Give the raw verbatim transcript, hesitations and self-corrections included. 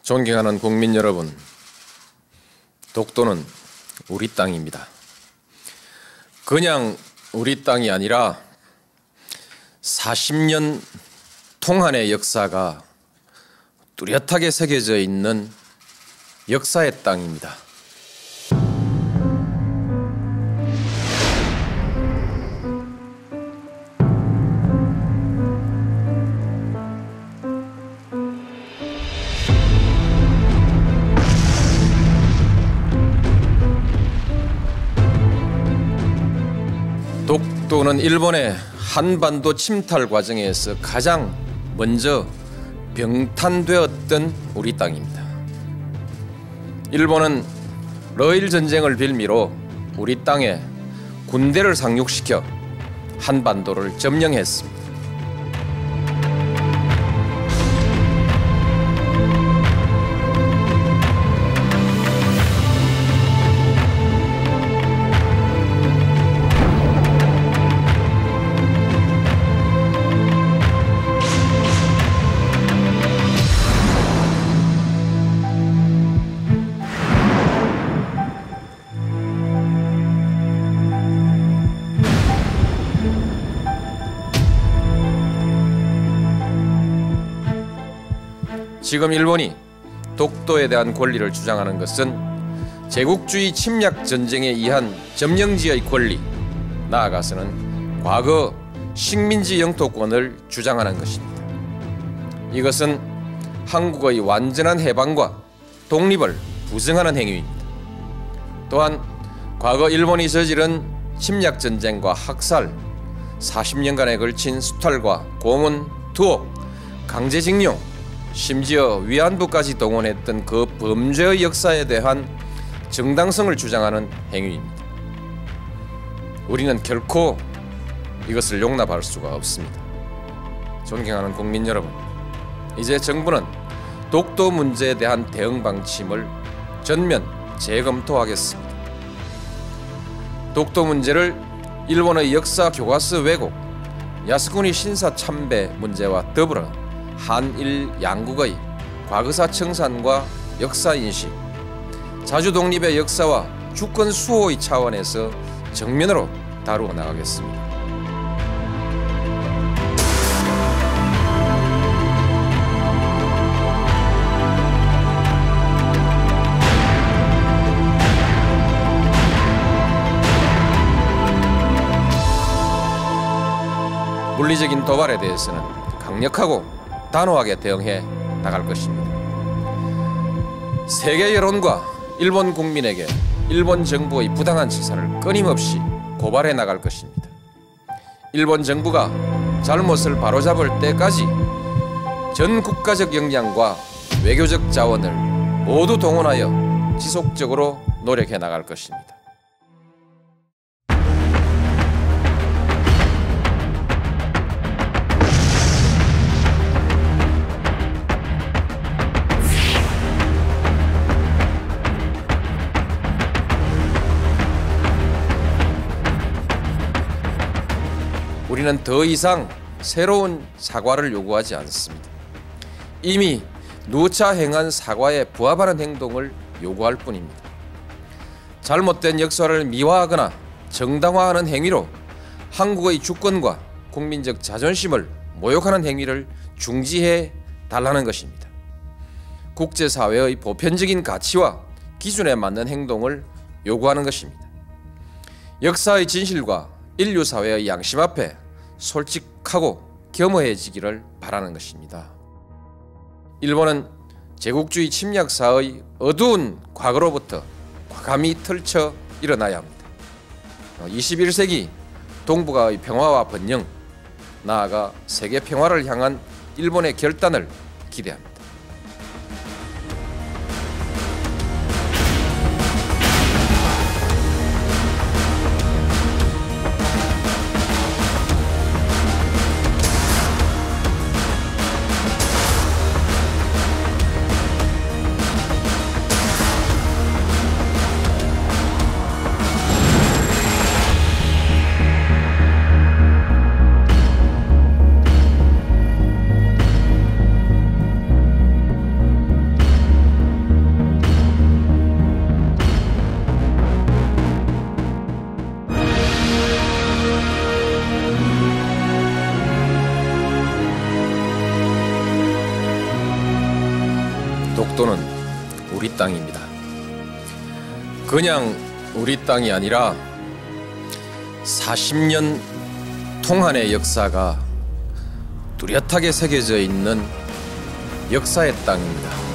존경하는 국민 여러분, 독도는 우리 땅입니다. 그냥 우리 땅이 아니라 사십 년 통한의 역사가 뚜렷하게 새겨져 있는 역사의 땅입니다. 독도는 일본의 한반도 침탈 과정에서 가장 먼저 병탄되었던 우리 땅입니다. 일본은 러일 전쟁을 빌미로 우리 땅에 군대를 상륙시켜 한반도를 점령했습니다. 지금 일본이 독도에 대한 권리를 주장하는 것은 제국주의 침략 전쟁에 의한 점령지의 권리, 나아가서는 과거 식민지 영토권을 주장하는 것입니다. 이것은 한국의 완전한 해방과 독립을 부정하는 행위입니다. 또한 과거 일본이 저지른 침략 전쟁과 학살, 사십 년간에 걸친 수탈과 고문, 투옥, 강제징용, 심지어 위안부까지 동원했던 그 범죄의 역사에 대한 정당성을 주장하는 행위입니다. 우리는 결코 이것을 용납할 수가 없습니다. 존경하는 국민 여러분, 이제 정부는 독도 문제에 대한 대응 방침을 전면 재검토하겠습니다. 독도 문제를 일본의 역사 교과서 왜곡, 야스쿠니 신사 참배 문제와 더불어 한일 양국의 과거사 청산과 역사인식, 자주독립의 역사와 주권 수호의 차원에서 정면으로 다루어 나가겠습니다. 물리적인 도발에 대해서는 강력하고 단호하게 대응해 나갈 것입니다. 세계 여론과 일본 국민에게 일본 정부의 부당한 처사를 끊임없이 고발해 나갈 것입니다. 일본 정부가 잘못을 바로잡을 때까지 전 국가적 역량과 외교적 자원을 모두 동원하여 지속적으로 노력해 나갈 것입니다. 우리는 더 이상 새로운 사과를 요구하지 않습니다. 이미 누차 행한 사과에 부합하는 행동을 요구할 뿐입니다. 잘못된 역사를 미화하거나 정당화하는 행위로 한국의 주권과 국민적 자존심을 모욕하는 행위를 중지해 달라는 것입니다. 국제사회의 보편적인 가치와 기준에 맞는 행동을 요구하는 것입니다. 역사의 진실과 인류 사회의 양심 앞에 솔직하고 겸허해지기를 바라는 것입니다. 일본은 제국주의 침략사의 어두운 과거로부터 과감히 털쳐 일어나야 합니다. 이십일 세기 동북아의 평화와 번영, 나아가 세계 평화를 향한 일본의 결단을 기대합니다. 독도는 우리 땅입니다. 그냥 우리 땅이 아니라 사십 년 동안의 역사가 뚜렷하게 새겨져 있는 역사의 땅입니다.